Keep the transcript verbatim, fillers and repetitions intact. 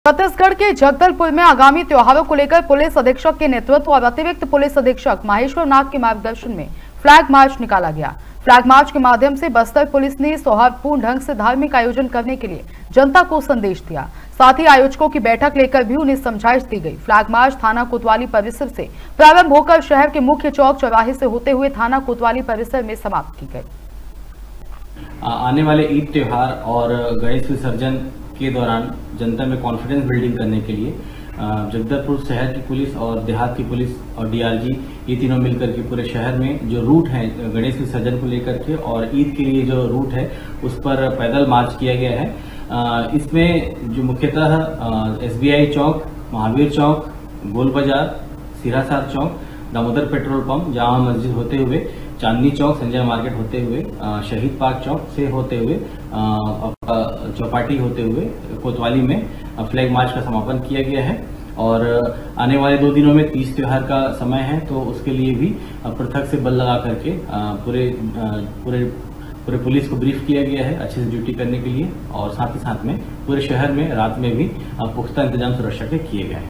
छत्तीसगढ़ के जगदलपुर में आगामी त्योहारों को लेकर पुलिस अधीक्षक के नेतृत्व और अतिरिक्त पुलिस अधीक्षक महेश्वर नाथ के मार्गदर्शन में फ्लैग मार्च निकाला गया। फ्लैग मार्च के माध्यम से बस्तर पुलिस ने सौहार्दपूर्ण ढंग से धार्मिक आयोजन करने के लिए जनता को संदेश दिया। साथ ही आयोजकों की बैठक लेकर भी उन्हें समझाइश दी गई। फ्लैग मार्च थाना कोतवाली परिसर से प्रारंभ होकर शहर के मुख्य चौक चौराहे से होते हुए थाना कोतवाली परिसर में समाप्त की गई। आने वाले ईद त्योहार और गणेश विसर्जन के दौरान जनता में कॉन्फिडेंस बिल्डिंग करने के लिए जगदलपुर शहर की पुलिस और देहात की पुलिस और डीआरजी ये तीनों मिलकर के पूरे शहर में जो रूट है गणेश विसर्जन को लेकर के और ईद के लिए जो रूट है उस पर पैदल मार्च किया गया है। इसमें जो मुख्यतः एसबीआई चौक, महावीर चौक, गोल बाजार, सिरासार चौक, दामोदर पेट्रोल पंप, जामा मस्जिद होते हुए चांदनी चौक, संजय मार्केट होते हुए शहीद पार्क चौक से होते हुए चौपाटी होते हुए कोतवाली में फ्लैग मार्च का समापन किया गया है। और आने वाले दो दिनों में तीज त्योहार का समय है, तो उसके लिए भी पृथक से बल लगा करके पूरे पूरे पूरे पुलिस को ब्रीफ किया गया है अच्छे से ड्यूटी करने के लिए। और साथ ही साथ में पूरे शहर में रात में भी पुख्ता इंतजाम सुरक्षा के किए गए हैं।